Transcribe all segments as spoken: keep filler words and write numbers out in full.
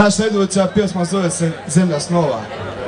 Naša iduća pjesma zove se Zemlja snova.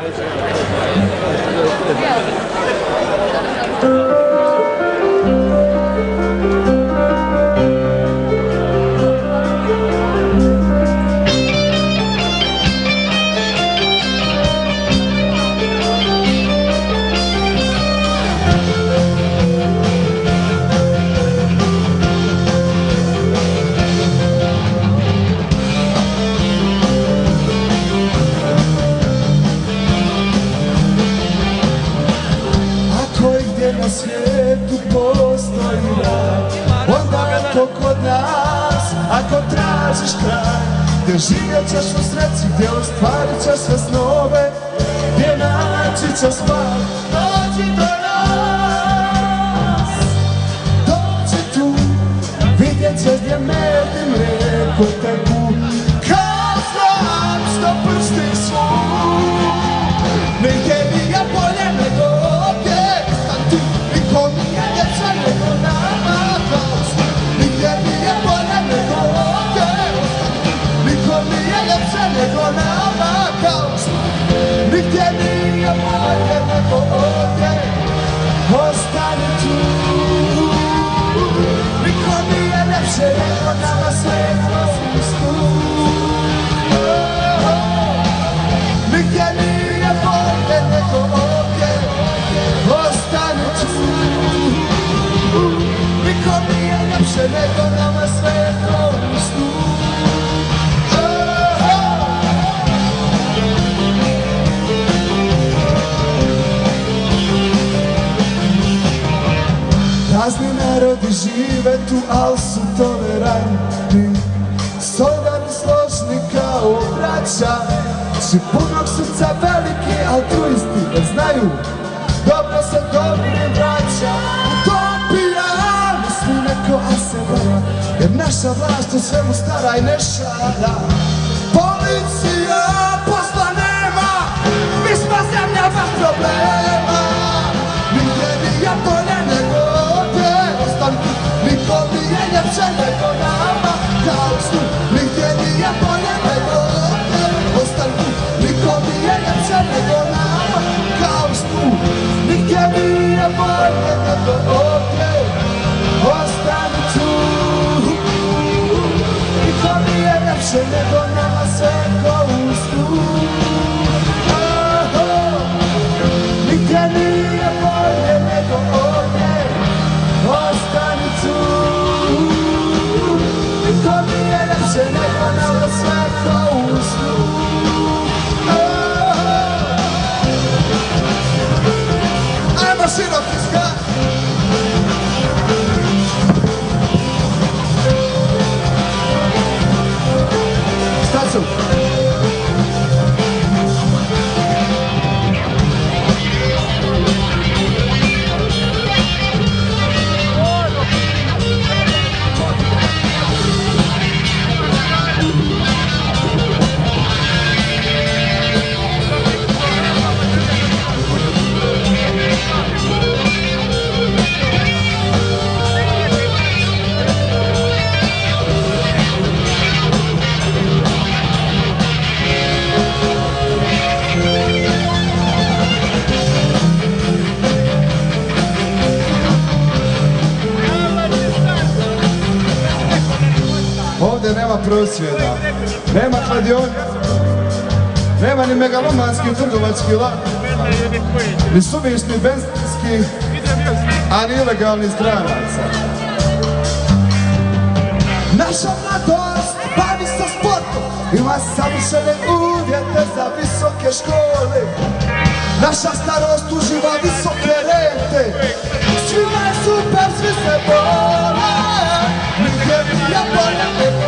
Na svijetu postoji raj, onda je to kod nas. Ako tražiš kraj, gdje živjet ćeš u sreći, gdje ostvarit ćeš sve snove, gdje naći ćeš spas, dođi do nas. Dođi tu, vidjet ćeš gdje med i mlijeko teku, kao znak što prsti svu. Nigdje nije bolje nego ovdje, niko nije ljepše nego nama kao snu. Nigdje nije bolje nego ovdje, niko nije ljepše nego nama kao snu. Nigdje nije bolje nego ovdje, ostani tu. Niko nije ljepše nego nama sve kroz snu. Nigdje nije bolje nego ovdje, ostani tu. Niko nije ljepše nego nama svetlo u snu. Razni narodi žive tu, al su tolerantni, solidarni, složni kao braća. Svi punog srca veliki altruisti, da znaju dobro se dobrim vraća. Utopija, misli neko, a se vara, jer naša vlast u svemu stara i ne šara. Policija posla nema, mi smo zemlja bez problema. Nigdje nije bolje nego ovdje, ostani tu. Niko nije ljepše nego nama kao snu. Nigdje nije bolje nego ovdje, ostani tu. Niko nije ljepše nego nama kao snu. Nigdje nije bolje nego ovdje, ostani tu. Niko nije ljepše nego nama sve ko u snu. Nigdje nije bolje nego ovdje, ostani tu. Niko nije ljepše nego nama sve ko u snu. Ajmo široki skak. Stacu. Ovdje nema prosvjeda, nema kladionica, nema ni megalomanskih trgovačkih lanaca, ni suvišnih benzinskih, a ni ilegalnih stranaca. Naša mladost bavi se sportom, ima savršene uvjete za visoke škole. Naša starost uživa visoke rente, svima je super, svi se vole. Nigdje nije bolje nego